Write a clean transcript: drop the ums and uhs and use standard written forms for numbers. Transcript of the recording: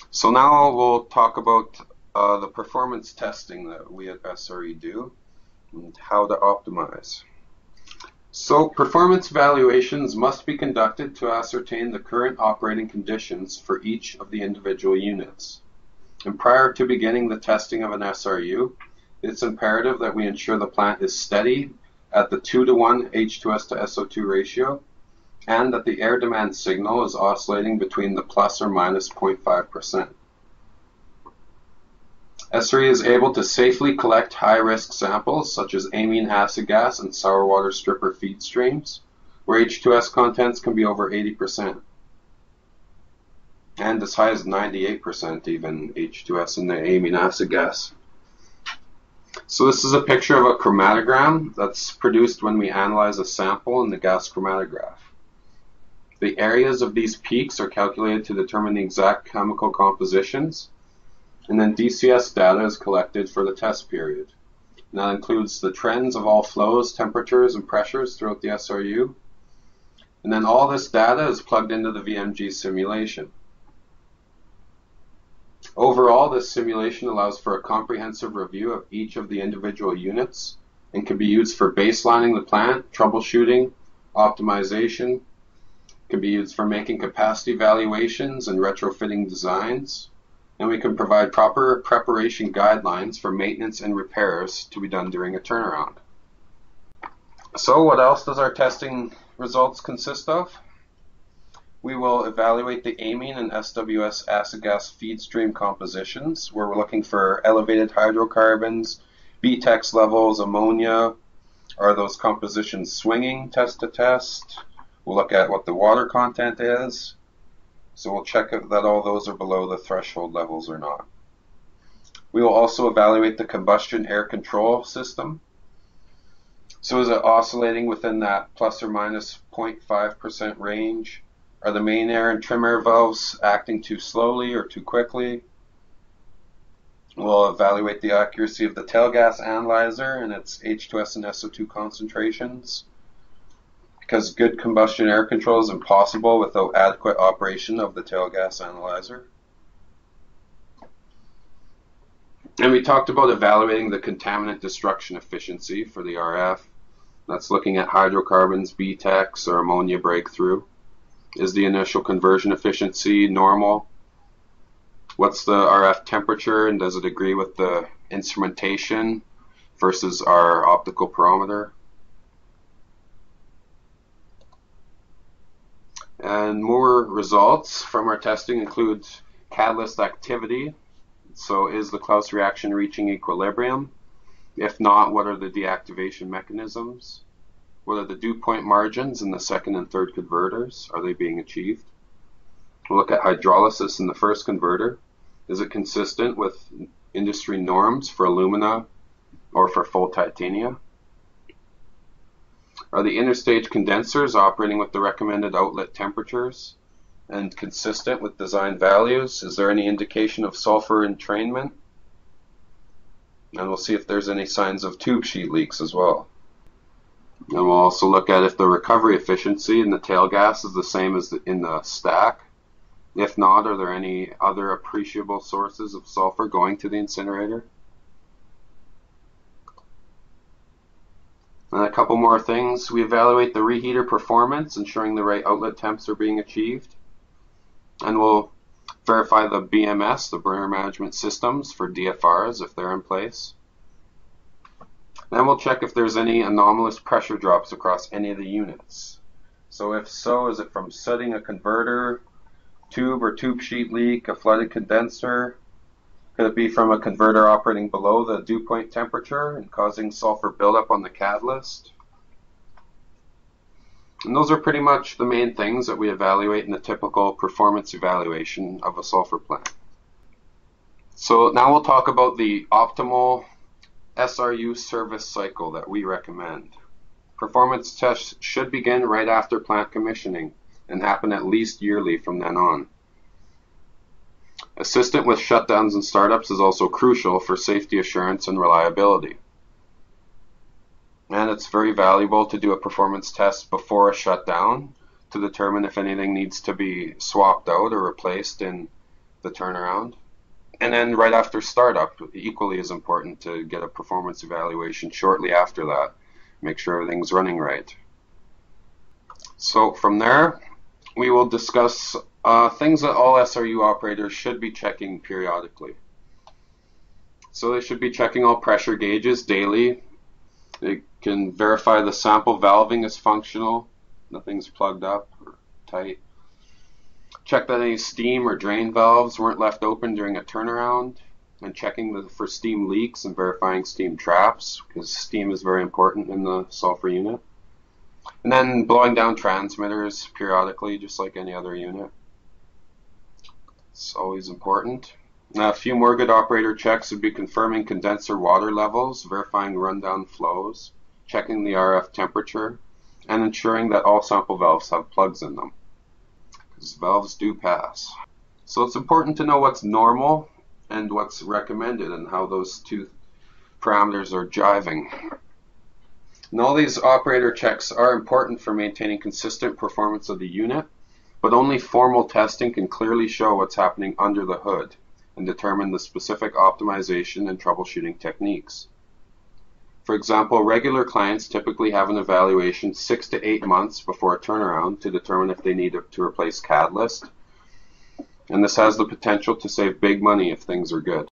So now we'll talk about the performance testing that we at SRE do and how to optimize. So performance valuations must be conducted to ascertain the current operating conditions for each of the individual units. And prior to beginning the testing of an SRU, it's imperative that we ensure the plant is steady at the 2:1 H2S to SO2 ratio and that the air demand signal is oscillating between the plus or minus 0.5%. SRE is able to safely collect high-risk samples such as amine acid gas and sour water stripper feed streams, where H2S contents can be over 80%, and as high as 98% even H2S in the amine acid gas. So this is a picture of a chromatogram that's produced when we analyze a sample in the gas chromatograph. The areas of these peaks are calculated to determine the exact chemical compositions, and then DCS data is collected for the test period. And that includes the trends of all flows, temperatures, and pressures throughout the SRU. And then all this data is plugged into the VMG simulation. Overall, this simulation allows for a comprehensive review of each of the individual units and can be used for baselining the plant, troubleshooting, optimization, can be used for making capacity valuations and retrofitting designs, and we can provide proper preparation guidelines for maintenance and repairs to be done during a turnaround. So what else does our testing results consist of? We will evaluate the amine and SWS acid gas feed stream compositions, where we're looking for elevated hydrocarbons, BTEX levels, ammonia. Are those compositions swinging test to test? We'll look at what the water content is. So we'll check that all those are below the threshold levels or not. We will also evaluate the combustion air control system. So is it oscillating within that plus or minus 0.5% range? Are the main air and trim air valves acting too slowly or too quickly? We'll evaluate the accuracy of the tail gas analyzer and its H2S and SO2 concentrations, because good combustion air control is impossible without adequate operation of the tail gas analyzer. And we talked about evaluating the contaminant destruction efficiency for the RF. That's looking at hydrocarbons, BTEX, or ammonia breakthrough. Is the initial conversion efficiency normal? What's the RF temperature, and does it agree with the instrumentation versus our optical pyrometer? And more results from our testing include catalyst activity. So is the Claus reaction reaching equilibrium? If not, what are the deactivation mechanisms? What are the dew point margins in the second and third converters? Are they being achieved? We'll look at hydrolysis in the first converter. Is it consistent with industry norms for alumina or for full titania? Are the interstage condensers operating with the recommended outlet temperatures and consistent with design values? Is there any indication of sulfur entrainment? And we'll see if there's any signs of tube sheet leaks as well. And we'll also look at if the recovery efficiency in the tail gas is the same as in the stack. If not, are there any other appreciable sources of sulfur going to the incinerator? And a couple more things. We evaluate the reheater performance, ensuring the right outlet temps are being achieved. And we'll verify the BMS, the burner management systems, for DFRs if they're in place. Then we'll check if there's any anomalous pressure drops across any of the units. So if so, is it from sooting a converter, tube or tube sheet leak, a flooded condenser? Could it be from a converter operating below the dew point temperature and causing sulfur buildup on the catalyst? And those are pretty much the main things that we evaluate in the typical performance evaluation of a sulfur plant. So now we'll talk about the optimal SRU service cycle that we recommend. Performance tests should begin right after plant commissioning and happen at least yearly from then on. Assistant with shutdowns and startups is also crucial for safety assurance and reliability. And it's very valuable to do a performance test before a shutdown to determine if anything needs to be swapped out or replaced in the turnaround. And then right after startup, equally as important to get a performance evaluation shortly after that. Make sure everything's running right. So from there, we will discuss things that all SRU operators should be checking periodically. So they should be checking all pressure gauges daily. They can verify the sample valving is functional, nothing's plugged up or tight. Check that any steam or drain valves weren't left open during a turnaround, and checking for steam leaks and verifying steam traps, because steam is very important in the sulfur unit. And then blowing down transmitters periodically, just like any other unit. It's always important. Now, a few more good operator checks would be confirming condenser water levels, verifying rundown flows, checking the RF temperature, and ensuring that all sample valves have plugs in them, because valves do pass. So it's important to know what's normal and what's recommended and how those two parameters are jiving. And all these operator checks are important for maintaining consistent performance of the unit, but only formal testing can clearly show what's happening under the hood and determine the specific optimization and troubleshooting techniques. For example, regular clients typically have an evaluation 6 to 8 months before a turnaround to determine if they need to replace catalyst, and this has the potential to save big money if things are good.